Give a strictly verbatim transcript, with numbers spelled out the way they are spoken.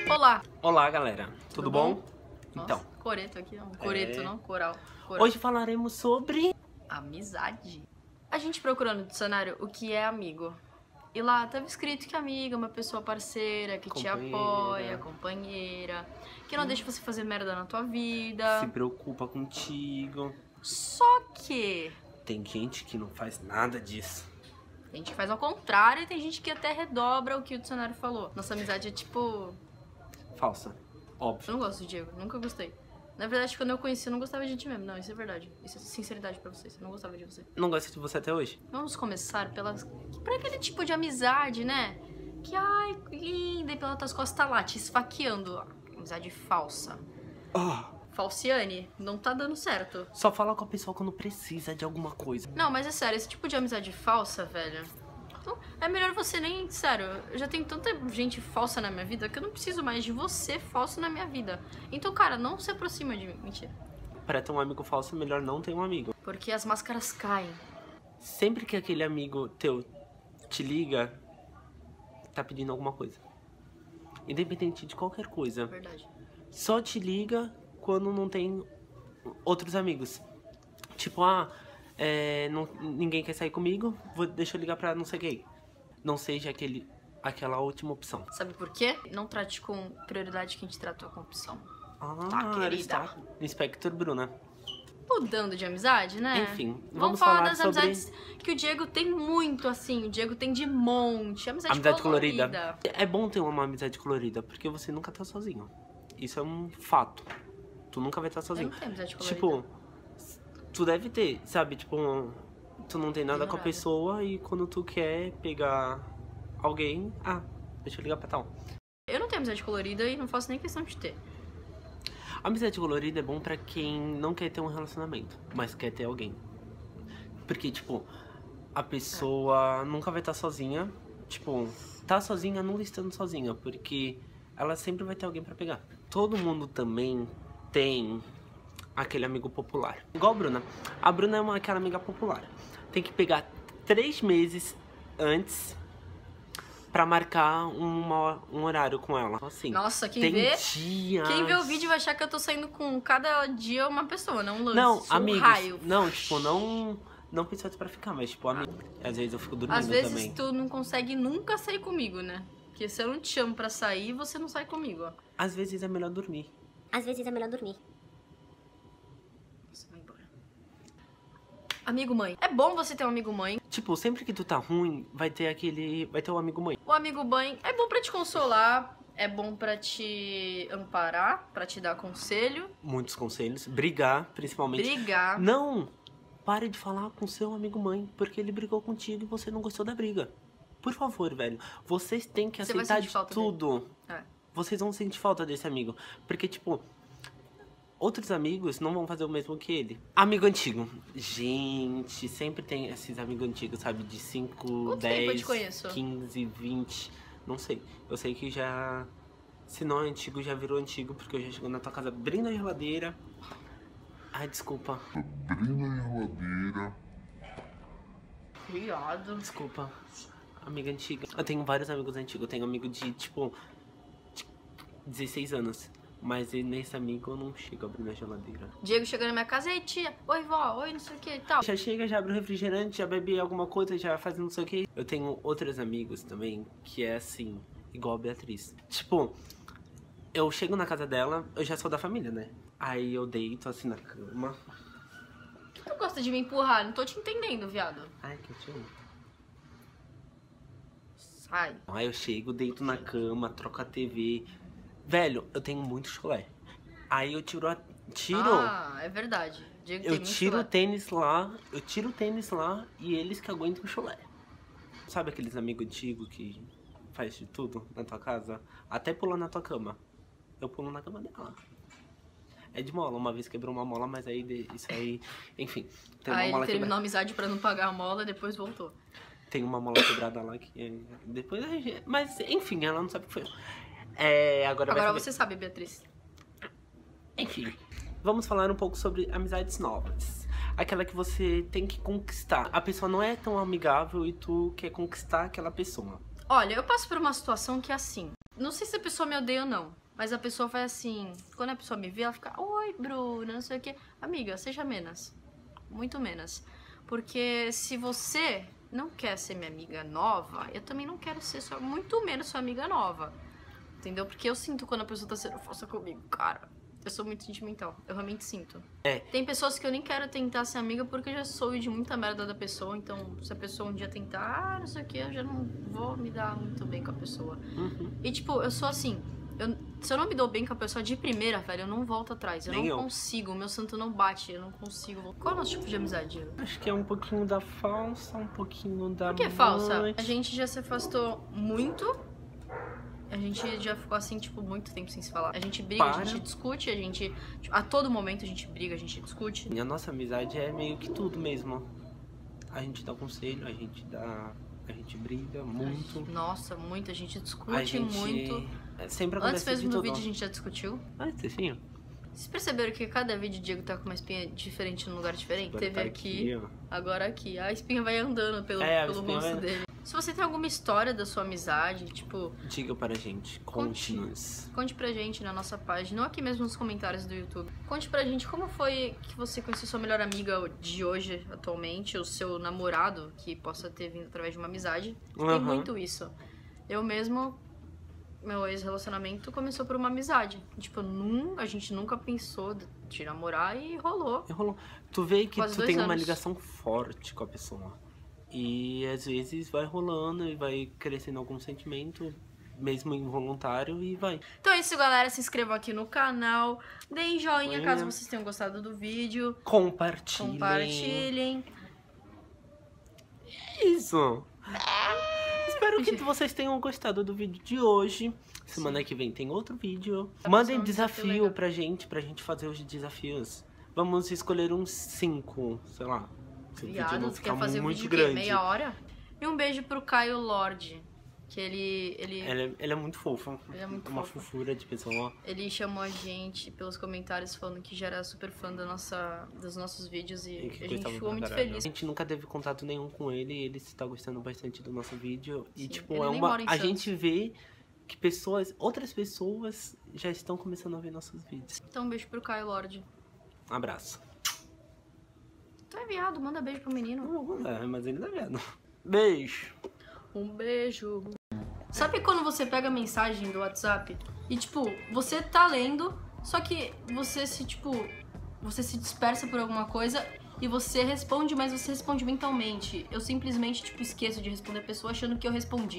Olá! Olá, galera. Tudo, Tudo bom? bom? Então. Nossa, coreto aqui, não. Coreto, É. não? Coral. Coral. Hoje falaremos sobre... Amizade. A gente procurou no dicionário o que é amigo. E lá tava escrito que amigo é uma pessoa parceira, que te Companheira. apoia, companheira, que não deixa você fazer merda na tua vida. Se preocupa contigo. Só que Tem gente que não faz nada disso. tem gente que faz ao contrário e tem gente que até redobra o que o dicionário falou. Nossa amizade é tipo... Falsa. Eu Óbvio. não gosto do Diego, nunca gostei. Na verdade, quando eu conheci, eu não gostava de ti mesmo. Não, isso é verdade. Isso é sinceridade pra vocês. Eu não gostava de você. Não gosto de você até hoje? Vamos começar pelas... por aquele tipo de amizade, né? Que, ai, que linda, e pelas tuas costas tá lá, te esfaqueando. Amizade falsa. Oh, Falciane, não tá dando certo. só fala com a pessoa quando precisa de alguma coisa. Não, mas é sério, esse tipo de amizade falsa, velho... Então, é melhor você nem... Sério, eu já tenho tanta gente falsa na minha vida que eu não preciso mais de você falso na minha vida. Então, cara, não se aproxima de mim. Mentira. Pra ter um amigo falso, é melhor não ter um amigo. Porque as máscaras caem. Sempre que aquele amigo teu te liga, tá pedindo alguma coisa. Independente de qualquer coisa. Verdade. Só te liga quando não tem outros amigos. Tipo, ah, é, não, ninguém quer sair comigo, vou, deixa eu ligar pra não sei quem. Não seja aquele, aquela última opção. Sabe por quê? Não trate com prioridade quem te tratou com opção. Ah, Tá, querida. está. Inspector Bruna. Mudando de amizade, né? Enfim, vamos, vamos falar, falar das sobre- amizades que o Diego tem muito, assim. O Diego tem de monte. Amizade, Amizade colorida. colorida. É bom ter uma amizade colorida, porque você nunca tá sozinho. Isso é um fato. Tu nunca vai estar Eu sozinho. não tenho amizade colorida. Tipo, tu deve ter, sabe? Tipo, um- tu não tem nada com a Ignorada. pessoa e quando tu quer pegar alguém, ah, deixa eu ligar pra tal. Eu não tenho amizade colorida e não faço nem questão de ter. Amizade colorida é bom pra quem não quer ter um relacionamento, mas quer ter alguém. Porque, tipo, a pessoa nunca vai estar sozinha. Tipo, tá sozinha nunca estando sozinha, porque ela sempre vai ter alguém pra pegar. Todo mundo também tem aquele amigo popular. Igual a Bruna. A Bruna é uma, aquela amiga popular. Tem que pegar três meses antes pra marcar uma, um horário com ela. Assim, Nossa, quem tem vê... dias... Quem vê o vídeo vai achar que eu tô saindo com cada dia uma pessoa, não um lance. Não, Sou um amigos. raio. Não, tipo, não... Não pessoas pra ficar, mas tipo, amigo. Às vezes eu fico dormindo Às vezes também. tu não consegue nunca sair comigo, né? Porque se eu não te chamo pra sair, você não sai comigo, ó. Às vezes é melhor dormir. Às vezes é melhor dormir. Você vai embora. Amigo mãe. É bom você ter um amigo mãe. Tipo, sempre que tu tá ruim, vai ter aquele... Vai ter o amigo mãe. O amigo mãe é bom pra te consolar, é bom pra te amparar, pra te dar conselho, Muitos conselhos. Brigar, principalmente. brigar. Não! Pare de falar com seu amigo mãe, porque ele brigou contigo e você não gostou da briga. Por favor, velho. Vocês têm que Você vai aceitar sentir de falta tudo. É. Vocês vão sentir falta desse amigo. Porque, tipo... Outros amigos não vão fazer o mesmo que ele. Amigo antigo. Gente, sempre tem esses amigos antigos, sabe? De cinco, Quanto tempo eu dez, te conheço? quinze, vinte. Não sei. Eu sei que já... Se não é antigo, já virou antigo. Porque eu já chego na tua casa abrindo a geladeira. Ai, desculpa. Abrindo a geladeira. Viado. Desculpa. Amiga antiga. Eu tenho vários amigos antigos. Eu tenho amigo de, tipo... de dezesseis anos. Mas nesse amigo eu não chego abrindo a geladeira. Diego chegou na minha casa, ei tia, oi vó, oi não sei o que e tal. Já chega, já abre o refrigerante, já bebe alguma coisa, já faz não sei o que. Eu tenho outros amigos também, que é assim, igual a Beatriz. Tipo, eu chego na casa dela, eu já sou da família, né? Aí eu deito assim na cama. Por que tu gosta de me empurrar? Não tô te entendendo, viado. Ai, que eu te amo. Sai. Aí eu chego, deito na cama, troco a T V. Velho, eu tenho muito chulé. Aí eu tiro a... Tiro... Ah, é verdade. Diego tem Eu muito tiro o chulé. tênis lá, eu tiro o tênis lá e eles que aguentam o chulé. Sabe aqueles amigos antigos que faz de tudo na tua casa? Até pular na tua cama. Eu pulo na cama dela. É de mola, uma vez quebrou uma mola, mas aí de- isso aí... Enfim, tem uma Aí ele mola terminou a quebrada. amizade pra não pagar a mola, depois voltou. Tem uma mola quebrada lá que... é- Depois... a gente- Mas enfim, ela não sabe o que foi. É, agora vai Agora saber. você sabe, Beatriz. Enfim, vamos falar um pouco sobre amizades novas. Aquela que você tem que conquistar. A pessoa não é tão amigável e tu quer conquistar aquela pessoa. Olha, eu passo por uma situação que é assim. Não sei se a pessoa me odeia ou não, mas a pessoa faz assim... Quando a pessoa me vê, ela fica... Oi, Bruna, não sei o quê. Amiga, seja menos. Muito menos. Porque se você não quer ser minha amiga nova, eu também não quero ser sua, muito menos sua amiga nova. Entendeu? Porque eu sinto quando a pessoa tá sendo falsa comigo, cara. Eu sou muito sentimental, eu realmente sinto. É. Tem pessoas que eu nem quero tentar ser amiga porque eu já soube de muita merda da pessoa. Então, se a pessoa um dia tentar, ah, não sei o que, eu já não vou me dar muito bem com a pessoa. Uhum. E tipo, eu sou assim, eu, se eu não me dou bem com a pessoa de primeira, velho, eu não volto atrás. Eu Nem não eu. consigo, o meu santo não bate, eu não consigo. Qual é o nosso tipo de amizade? Acho que é um pouquinho da falsa, um pouquinho da Por que falsa? amante. A gente já se afastou muito. A gente já ficou assim, tipo, muito tempo sem se falar. A gente briga, Para. a gente discute, a gente... Tipo, a todo momento a gente briga, a gente discute. E a nossa amizade é meio que tudo mesmo. A gente dá conselho, a gente dá... A gente briga muito. Nossa, muito. A gente discute A gente... muito. é, Sempre Antes acontece mesmo de do tudo. vídeo a gente já discutiu. Ah, sim. Vocês perceberam que cada vídeo o Diego tá com uma espinha diferente num lugar diferente? Agora Teve tá aqui, ó. agora aqui. A espinha vai andando pelo, É, a pelo espinha rosto vai- dele. Se você tem alguma história da sua amizade, tipo, Diga para a gente, Conte. conte-nos. conte pra gente na nossa página, ou aqui mesmo nos comentários do YouTube. Conte pra gente como foi que você conheceu sua melhor amiga de hoje, atualmente, o seu namorado, que possa ter vindo através de uma amizade. Tem Uhum. muito isso. Eu mesmo, meu ex-relacionamento começou por uma amizade. Tipo, num, a gente nunca pensou de namorar e rolou. E rolou. Tu vê que Quase tu dois tem uma anos. ligação forte com a pessoa. E às vezes vai rolando e vai crescendo algum sentimento, mesmo involuntário, e vai. Então é isso, galera. Se inscrevam aqui no canal. Deem joinha Joinha. caso vocês tenham gostado do vídeo. Compartilhem. Compartilhem. Isso. Espero que vocês tenham gostado do vídeo de hoje. Semana que vem tem outro vídeo. Tá Mandem passando um desafio desafio legal. pra gente, pra gente fazer os desafios. Vamos escolher uns cinco, sei lá. Se o vídeo não Viado, ficar quer fazer um muito vídeo o quê? grande. Meia hora? E um beijo pro Caio Lorde. Que ele. Ele, Ele é, ele é muito fofo. Ele é muito Uma fofo. fofura de pessoa. ele chamou a gente pelos comentários falando que já era super fã da nossa, dos nossos vídeos e, E que a gente gostava ficou pra muito caralho. feliz. A gente nunca teve contato nenhum com ele e ele está gostando bastante do nosso vídeo. E, Sim, tipo, ele é nem uma. mora em A Santos. gente vê que pessoas, outras pessoas já estão começando a ver nossos vídeos. Então um beijo pro Caio Lorde. Abraço. Tu é viado, manda beijo pro menino. Não vou mandar, mas ele não é vendo. Beijo. Um beijo. Sabe quando você pega a mensagem do WhatsApp e, tipo, você tá lendo, só que você se, tipo, você se dispersa por alguma coisa e você responde, mas você responde mentalmente. Eu simplesmente, tipo, esqueço de responder a pessoa achando que eu respondi.